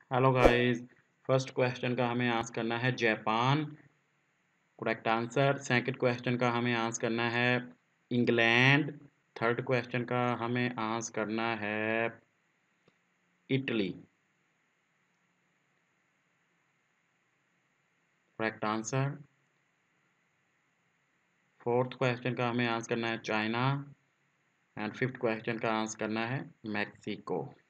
Hello guys. First question का हमें answer करना है Japan, correct answer. Second question का हमें आंसर करना है इंग्लैंड। थर्ड क्वेश्चन का हमें आंसर करना है Italy, correct answer. Fourth question का हमें आंसर करना है चाइना एंड फिफ्थ क्वेश्चन का आंसर करना है मैक्सिको।